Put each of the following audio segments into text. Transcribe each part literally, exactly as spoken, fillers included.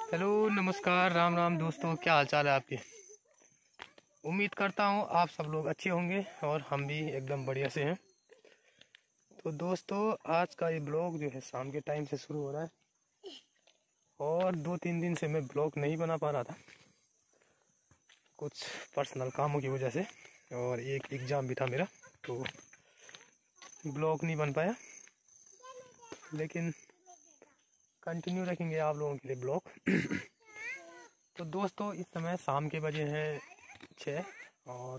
Hello नमस्कार राम राम दोस्तों, क्या हाल चाल है आपके। उम्मीद करता हूँ आप सब लोग अच्छे होंगे और हम भी एकदम बढ़िया से हैं। तो दोस्तों आज का ये ब्लॉग जो है शाम के टाइम से शुरू हो रहा है और दो तीन दिन से मैं ब्लॉग नहीं बना पा रहा था, कुछ पर्सनल कामों की वजह से, और एक एग्ज़ाम भी था मेरा, तो ब्लॉग नहीं बन पाया। लेकिन कंटिन्यू रखेंगे आप लोगों के लिए ब्लॉग। तो दोस्तों इस समय शाम के बजे हैं छः और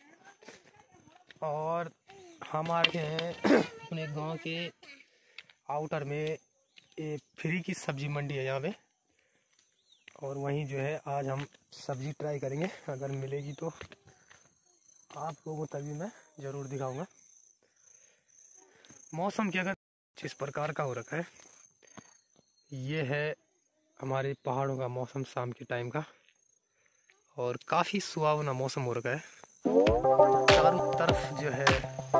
और हम आ रहे हैं अपने गांव के आउटर में। एक फ्री की सब्जी मंडी है यहाँ पे, और वहीं जो है आज हम सब्जी ट्राई करेंगे। अगर मिलेगी तो आप लोगों को तभी मैं ज़रूर दिखाऊंगा। मौसम की अगर इस प्रकार का हो रखा है, ये है हमारे पहाड़ों का मौसम शाम के टाइम का, और काफ़ी सुहावना मौसम हो रखा है। चारों तरफ जो है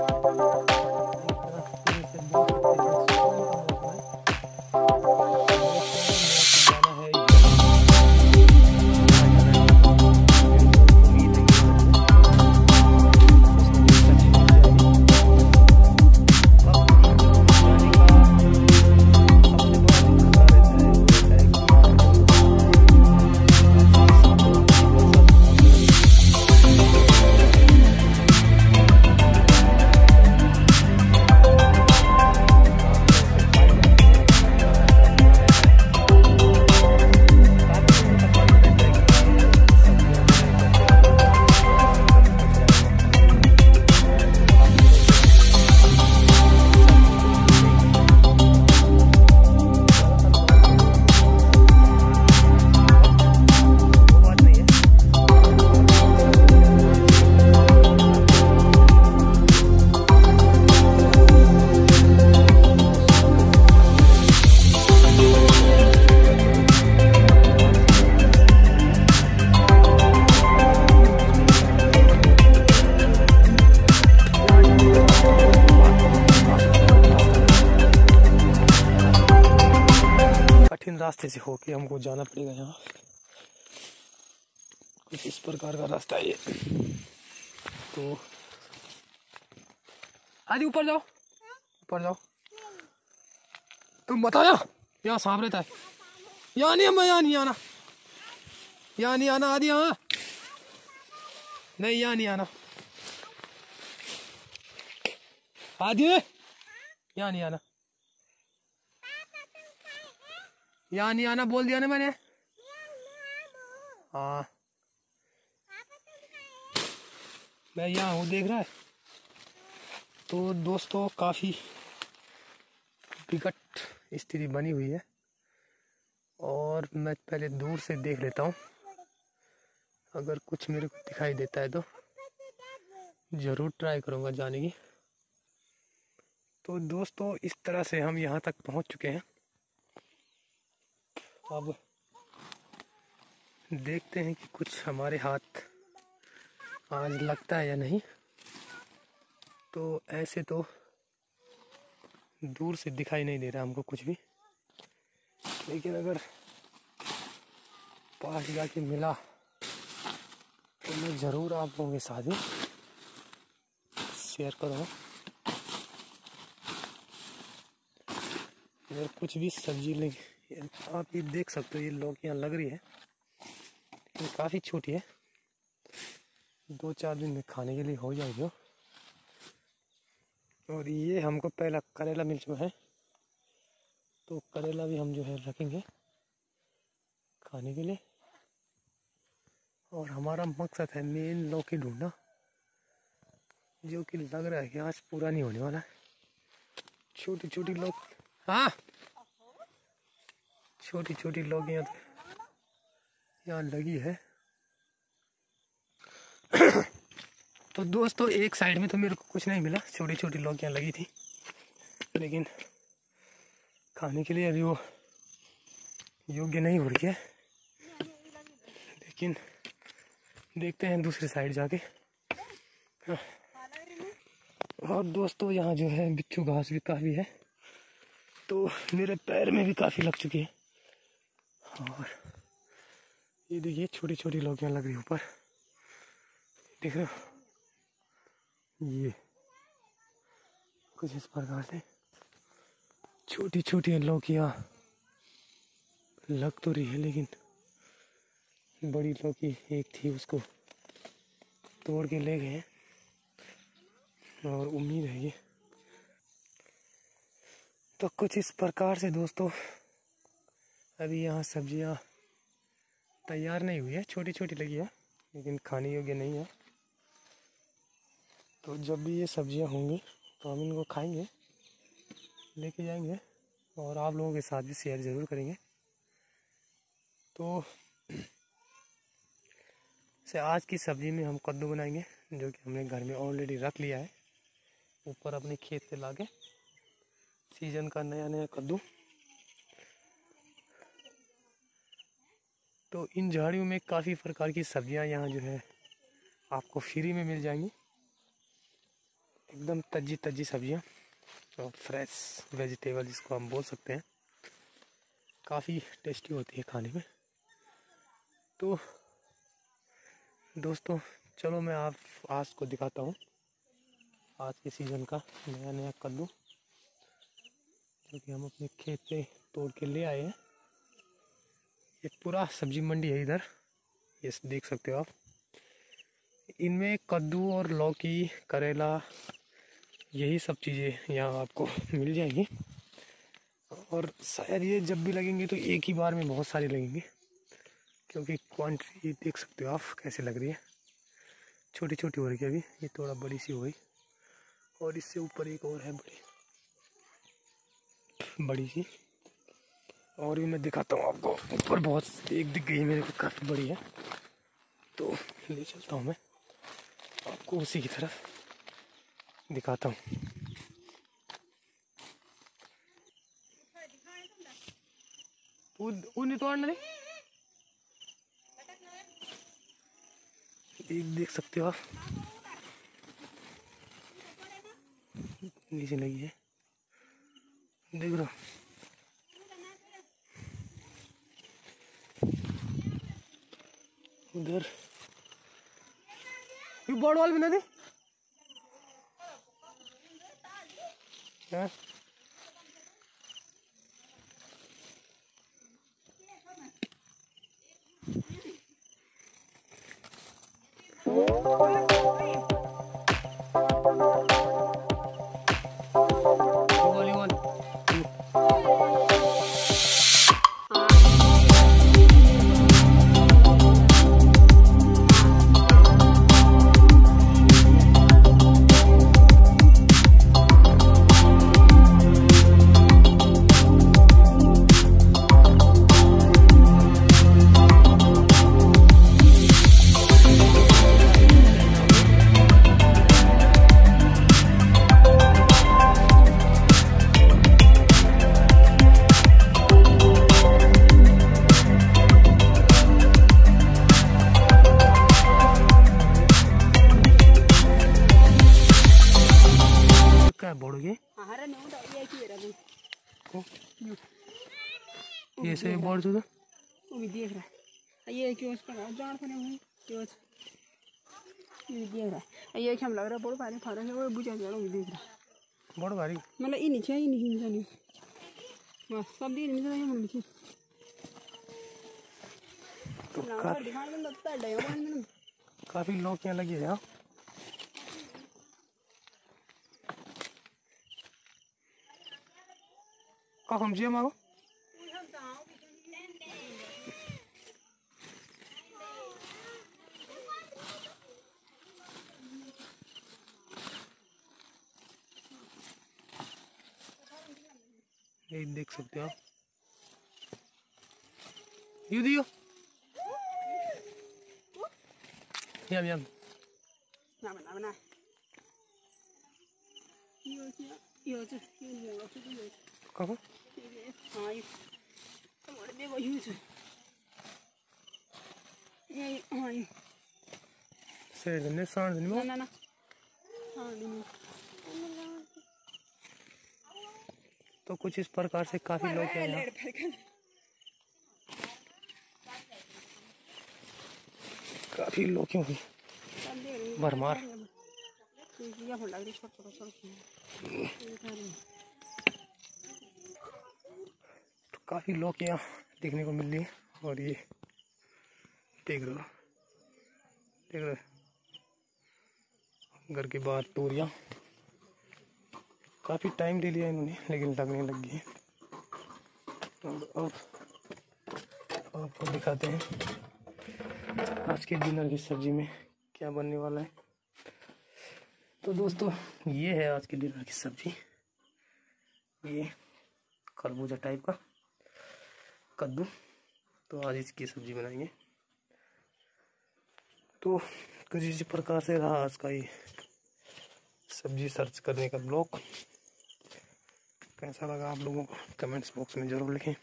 कठिन रास्ते से होके हमको जाना पड़ेगा। यहाँ कुछ इस प्रकार का रास्ता है ये। तो आदि ऊपर जाओ, ऊपर जाओ। तुम बताया यहाँ सांप रहता है, यहाँ नहीं, हम यहाँ नहीं आना, यहाँ नहीं आना आदि, यहाँ नहीं, यहाँ नहीं आना आदि, यहाँ नहीं आना, यहाँ नहीं आना बोल दिया ना मैंने। हाँ मैं यहाँ हूँ, देख रहा है। तो दोस्तों काफ़ी विकट स्थिति बनी हुई है, और मैं पहले दूर से देख लेता हूँ। अगर कुछ मेरे को दिखाई देता है तो ज़रूर ट्राई करूँगा जाने की। तो दोस्तों इस तरह से हम यहाँ तक पहुँच चुके हैं। अब देखते हैं कि कुछ हमारे हाथ आज लगता है या नहीं। तो ऐसे तो दूर से दिखाई नहीं दे रहा हमको कुछ भी, लेकिन अगर पास जाके मिला तो मैं ज़रूर आप लोगों के साथ ही शेयर करूँगा। अगर कुछ भी सब्जी लेंगे, आप ये देख सकते हो, ये लौकियाँ लग रही है, ये काफ़ी छोटी है, दो चार दिन में खाने के लिए हो जाएगी। और ये हमको पहला करेला मिल चुका है, तो करेला भी हम जो है रखेंगे खाने के लिए। और हमारा मकसद है मेन लौकी ढूंढना, जो कि लग रहा है कि आज पूरा नहीं होने वाला है। छोटी छोटी लौक हाँ छोटी छोटी लौकियाँ तो यहाँ लगी है। तो दोस्तों एक साइड में तो मेरे को कुछ नहीं मिला, छोटी छोटी लौकियाँ लगी थी, लेकिन खाने के लिए अभी वो योग्य नहीं हो रही है। लेकिन देखते हैं दूसरी साइड जाके। और दोस्तों यहाँ जो है बिच्छू घास भी काफ़ी है, तो मेरे पैर में भी काफ़ी लग चुकी है। और ये देखिए छोटी छोटी लौकियाँ लग रही ऊपर, देख रहे हो, ये कुछ इस प्रकार से छोटी छोटी लौकियाँ लग तो रही है, लेकिन बड़ी लौकी एक थी उसको तोड़ के ले गए और उम्मीद है ये। तो कुछ इस प्रकार से दोस्तों अभी यहाँ सब्जियाँ तैयार नहीं हुई है, छोटी छोटी लगी है लेकिन खाने योग्य नहीं है। तो जब भी ये सब्जियाँ होंगी तो हम इनको खाएंगे, लेके जाएंगे और आप लोगों के साथ भी शेयर ज़रूर करेंगे। तो से आज की सब्ज़ी में हम कद्दू बनाएंगे, जो कि हमने घर में ऑलरेडी रख लिया है ऊपर अपने खेत से लाके, सीजन का नया नया कद्दू। तो इन झाड़ियों में काफ़ी प्रकार की सब्जियां यहाँ जो है आपको फ्री में मिल जाएंगी, एकदम ताजी ताजी सब्जियां और फ्रेश वेजिटेबल जिसको हम बोल सकते हैं, काफ़ी टेस्टी होती है खाने में। तो दोस्तों चलो मैं आप आज को दिखाता हूँ आज के सीज़न का नया नया कद्दू, जो कि हम अपने खेत से तोड़ के ले आए हैं। ये पूरा सब्जी मंडी है इधर, ये देख सकते हो आप। इनमें कद्दू और लौकी, करेला, यही सब चीज़ें यहाँ आपको मिल जाएंगी। और शायद ये जब भी लगेंगे तो एक ही बार में बहुत सारी लगेंगी, क्योंकि क्वांटिटी देख सकते हो आप कैसे लग रही है। छोटी छोटी हो रही है अभी, ये थोड़ा बड़ी सी हो गई और इससे ऊपर एक और है बड़ी बड़ी सी, और भी मैं दिखाता हूँ आपको। ऊपर बहुत एक दिख गई मेरे को, काफ़ी बड़ी है, तो ले चलता हूँ मैं आपको उसी की तरफ दिखाता हूँ। उन्हें तोड़ना नहीं, एक देख सकते हो आप नीचे लगी है, देख रहे हो। उधर ये बड़ वाल बना दे, हाँ ये से बोर्ड तो वो भी देख रहा है, ये क्यों उसका जान पड़े हुए क्यों ये देख रहा है, ये क्या लग रहा है बड़ भारी फरक है, वो बुझा जा रहा है, देख रहा है बड़ भारी मतलब ये नीचे ही नहीं जानी बस सब दिन में नहीं नीचे तो काफी दिखाने में लगता है डायमंड में काफी लौकियां लगी है। का हम जी मारो ये देख सकते हो आप, यू दियो यम यम ना बना बना यो क्या यो जो ये नहीं होगा तो ये कहो हाँ ये हमारे देखो ये जो ये हाँ ये से ने सांड नहीं ना ना ना हाँ नहीं तो कुछ इस प्रकार से काफी लोग हैं यहाँ। काफी लौकियों की भरमार। तो काफी लौकियां देखने को मिल रही है। और ये देख रहे हो, देख रहे घर के बाहर तोरियां। काफी टाइम ले लिया इन्होंने, लेकिन लगने लग गई है। और अब आपको दिखाते हैं आज के डिनर की सब्जी में क्या बनने वाला है। तो दोस्तों ये है आज के डिनर की सब्जी। ये खरबूजा टाइप का कद्दू। तो आज इसकी सब्जी बनाएंगे। तो कुछ इसी प्रकार से रहा आज का ये सब्जी सर्च करने का ब्लॉग। कैसा लगा आप लोगों को कमेंट्स बॉक्स में ज़रूर लिखें।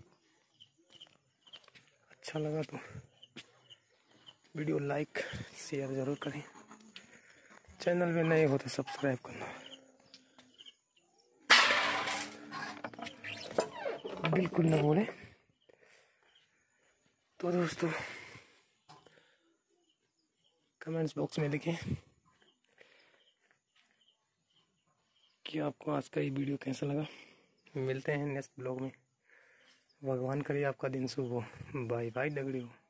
अच्छा लगा तो वीडियो लाइक शेयर ज़रूर करें। चैनल में नए हो तो सब्सक्राइब करना बिल्कुल ना भूलें। तो दोस्तों कमेंट्स बॉक्स में लिखें कि आपको आज का ये वीडियो कैसा लगा। मिलते हैं नेक्स्ट ब्लॉग में। भगवान करे आपका दिन शुभ हो। बाय बाय डगड़ी हो।